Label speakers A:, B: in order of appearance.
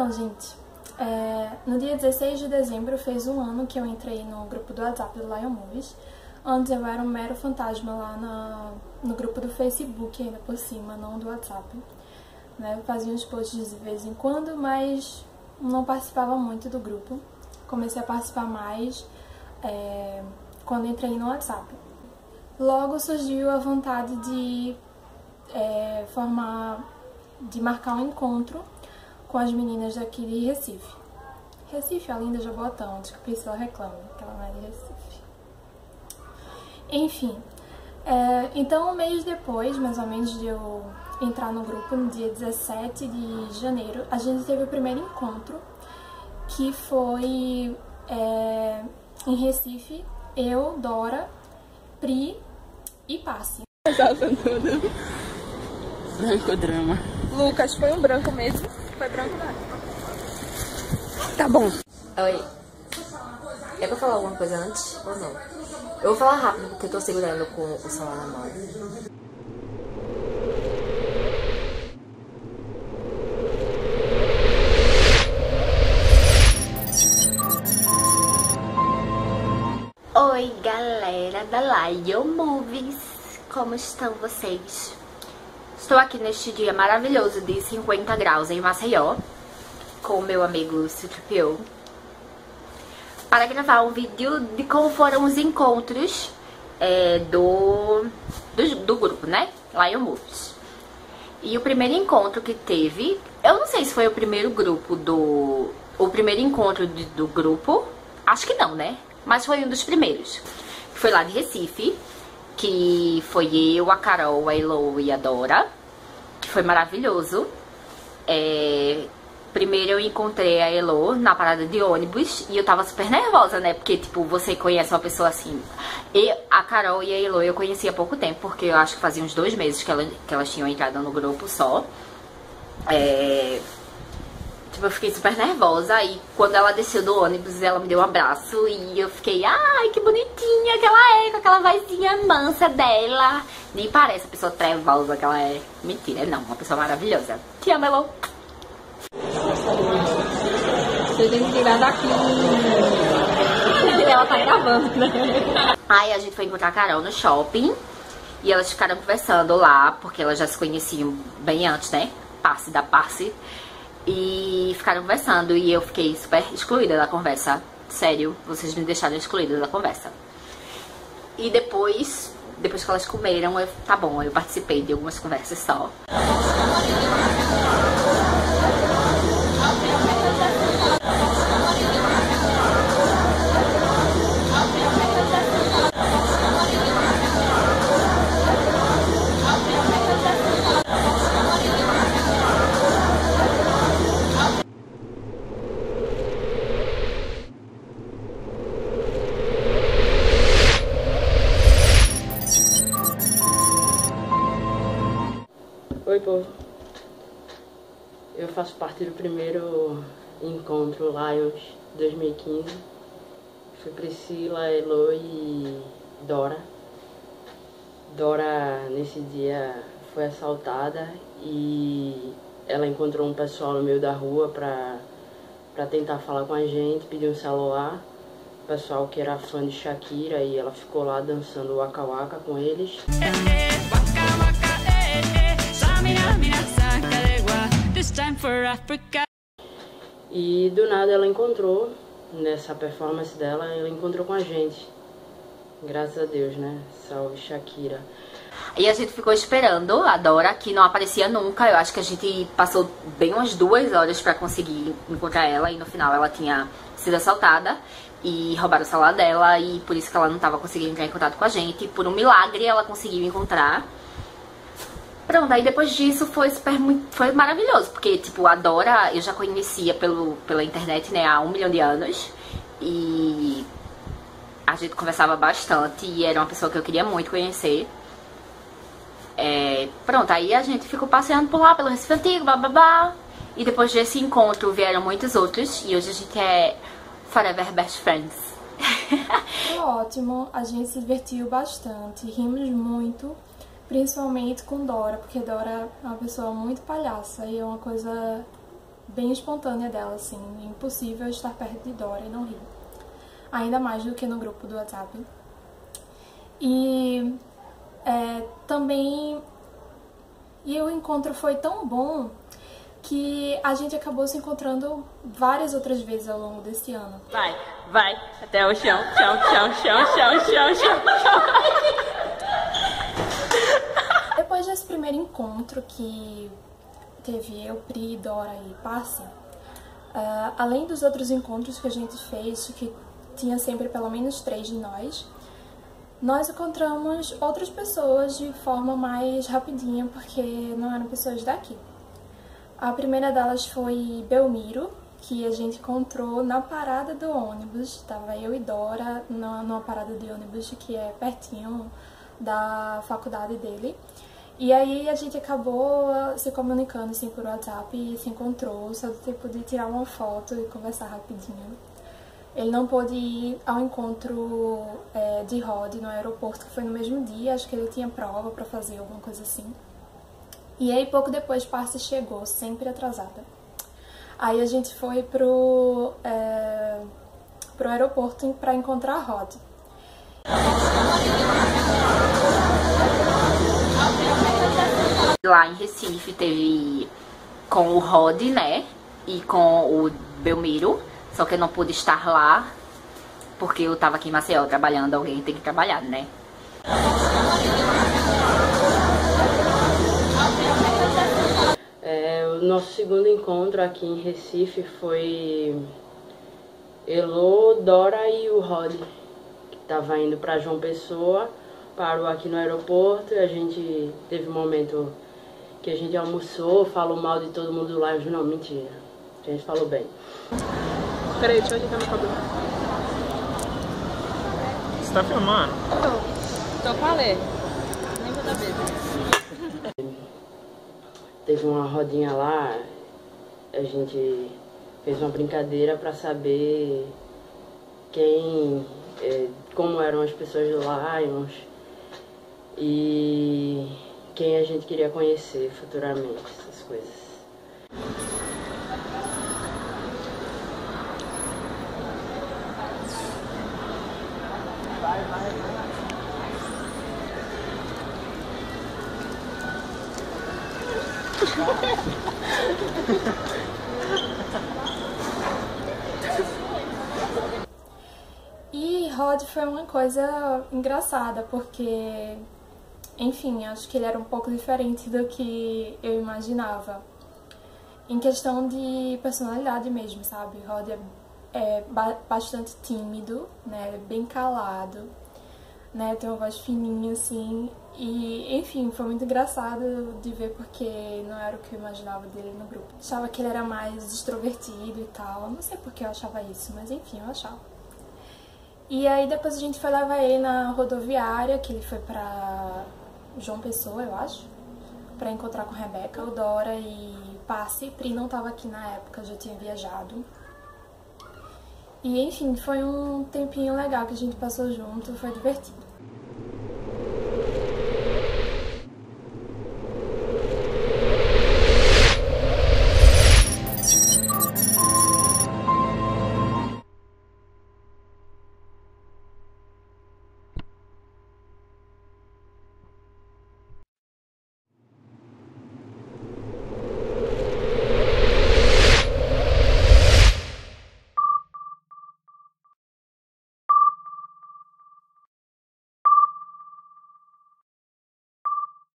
A: Então, gente, no dia 16 de dezembro fez um ano que eu entrei no grupo do WhatsApp do Lion Movies. Antes eu era um mero fantasma lá no grupo do Facebook, ainda por cima, não do WhatsApp. Né? Eu fazia uns posts de vez em quando, mas não participava muito do grupo. Comecei a participar mais quando entrei no WhatsApp. Logo surgiu a vontade de marcar um encontro com as meninas daqui de Recife. Recife, a linda Jabotão, antes que a Priscila reclame, que ela não é de Recife. Enfim, então um mês depois, mais ou menos, de eu entrar no grupo, no dia 17 de janeiro, a gente teve o primeiro encontro, que foi em Recife, eu, Dora, Pri e Passi.
B: Branco drama.
C: Lucas, foi um branco mesmo? Foi branco não.
B: Tá bom.
D: Oi. É pra falar alguma coisa antes ou não? Eu vou falar rápido porque eu tô segurando com o celular na mão. Oi, galera da Lion Movies. Como estão vocês? Estou aqui neste dia maravilhoso de 50 graus em Maceió, com o meu amigo C3PO, para gravar um vídeo de como foram os encontros do grupo, né? Lion Movies. E o primeiro encontro que teve, eu não sei se foi o primeiro grupo o primeiro encontro do grupo, acho que não, né? Mas foi um dos primeiros. Foi lá de Recife, que foi eu, a Carol, a Elo e a Dora, que foi maravilhoso. Primeiro eu encontrei a Elo na parada de ônibus e eu tava super nervosa, né? Porque, tipo, você conhece uma pessoa assim. E a Carol e a Elo eu conheci há pouco tempo, porque eu acho que fazia uns 2 meses que elas tinham entrado no grupo só. Tipo, eu fiquei super nervosa e quando ela desceu do ônibus, ela me deu um abraço e eu fiquei, ai, que bonitinha que ela é, com aquela vozinha mansa dela. Nem parece a pessoa trevosa que ela é. Mentira, não, uma pessoa maravilhosa. Te amo, Elo.
C: Você tem que tirar daqui. Ela tá gravando, né?
D: Aí a gente foi encontrar a Carol no shopping e elas ficaram conversando lá, porque elas já se conheciam bem antes, né? Passe da Passe. E ficaram conversando e eu fiquei super excluída da conversa. Sério, vocês me deixaram excluída da conversa. E depois que elas comeram, tá bom, eu participei de algumas conversas só.
B: Oi, povo. Eu faço parte do primeiro encontro Lions 2015. Foi Priscila, Elo e Dora. Dora, nesse dia, foi assaltada e ela encontrou um pessoal no meio da rua pra tentar falar com a gente, pedir um celular. O pessoal que era fã de Shakira e ela ficou lá dançando Waka Waka com eles. E do nada ela encontrou, nessa performance dela, ela encontrou com a gente. Graças a Deus, né? Salve Shakira.
D: E a gente ficou esperando a Dora, que não aparecia nunca. Eu acho que a gente passou bem umas 2 horas pra conseguir encontrar ela. E no final ela tinha sido assaltada e roubaram o celular dela. E por isso que ela não tava conseguindo entrar em contato com a gente. Por um milagre ela conseguiu encontrar. Pronto, aí depois disso foi maravilhoso. Porque, tipo, a Dora eu já conhecia pela internet, né, há 1 milhão de anos. E a gente conversava bastante e era uma pessoa que eu queria muito conhecer. Pronto, aí a gente ficou passeando por lá, pelo Recife Antigo, bababá. E depois desse encontro vieram muitos outros. E hoje a gente é forever best friends.
A: Foi ótimo, a gente se divertiu bastante, rimos muito. Principalmente com Dora, porque Dora é uma pessoa muito palhaça e é uma coisa bem espontânea dela, assim, impossível estar perto de Dora e não rir. Ainda mais do que no grupo do WhatsApp. E também o encontro foi tão bom que a gente acabou se encontrando várias outras vezes ao longo desse ano.
C: Vai, até o chão, chão.
A: Depois desse primeiro encontro que teve eu, Pri, Dora e Passi, além dos outros encontros que a gente fez, que tinha sempre pelo menos 3 de nós encontramos outras pessoas de forma mais rapidinha, porque não eram pessoas daqui. A primeira delas foi Belmiro, que a gente encontrou na parada do ônibus. Estava eu e Dora numa parada de ônibus que é pertinho da faculdade dele. E aí a gente acabou se comunicando assim por WhatsApp e se encontrou, só do tipo de tirar uma foto e conversar rapidinho. Ele não pôde ir ao encontro de Rod no aeroporto, que foi no mesmo dia, acho que ele tinha prova pra fazer, alguma coisa assim. E aí pouco depois Passi chegou, sempre atrasada. Aí a gente foi pro aeroporto pra encontrar Rod.
D: Lá em Recife teve com o Rod, né, e com o Belmiro, só que eu não pude estar lá porque eu tava aqui em Maceió trabalhando, alguém tem que trabalhar, né.
B: O nosso segundo encontro aqui em Recife foi Elô, Dora e o Rod, que tava indo pra João Pessoa, parou aqui no aeroporto e a gente teve um momento que a gente almoçou, falou mal de todo mundo lá. Não, mentira, a gente falou bem.
C: Peraí, deixa eu ajeitar meu cabelo.
E: Você tá filmando?
C: Tô com a Lê. Nem vou dar beijo.
B: Teve uma rodinha lá, a gente fez uma brincadeira pra saber como eram as pessoas do Lions e quem a gente queria conhecer futuramente, essas coisas.
A: E Rod foi uma coisa engraçada, porque, enfim, acho que ele era um pouco diferente do que eu imaginava. Em questão de personalidade mesmo, sabe? Rod é bastante tímido, né? Bem calado, né? Tem uma voz fininha, assim. E, enfim, foi muito engraçado de ver porque não era o que eu imaginava dele no grupo. Achava que ele era mais extrovertido e tal. Não sei por que eu achava isso, mas enfim, eu achava. E aí depois a gente foi levar ele na rodoviária, que ele foi pra João Pessoa, eu acho, pra encontrar com Rebeca, o Dora e Passi. Pri não tava aqui na época, já tinha viajado. E enfim, foi um tempinho legal que a gente passou junto, foi divertido.